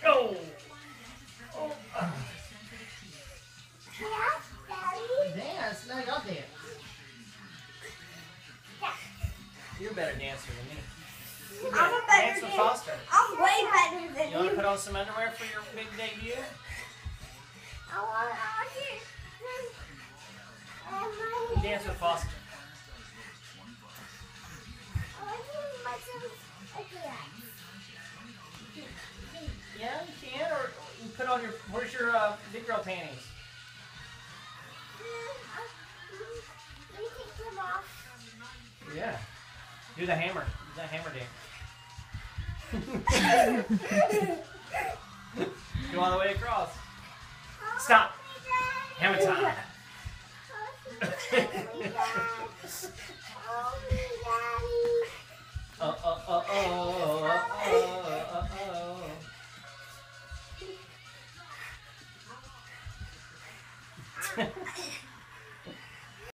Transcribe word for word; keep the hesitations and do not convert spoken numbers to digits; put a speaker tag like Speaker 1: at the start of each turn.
Speaker 1: Oh. Oh. Dance? No, y'all dance. You're a better dancer than me.
Speaker 2: I'm a better
Speaker 1: Dance with Foster.
Speaker 2: I'm way better than
Speaker 1: You
Speaker 2: you.
Speaker 1: want to put on some underwear for your big debut?
Speaker 2: I want, I want
Speaker 1: You dance with Foster. Yeah, you can. Or you put on your, where's your uh, big girl panties? Yeah. Do the hammer. Do the hammer dance. Go all the way across. Stop. Hammer time. Oh, oh, oh, oh, oh, oh, oh, oh.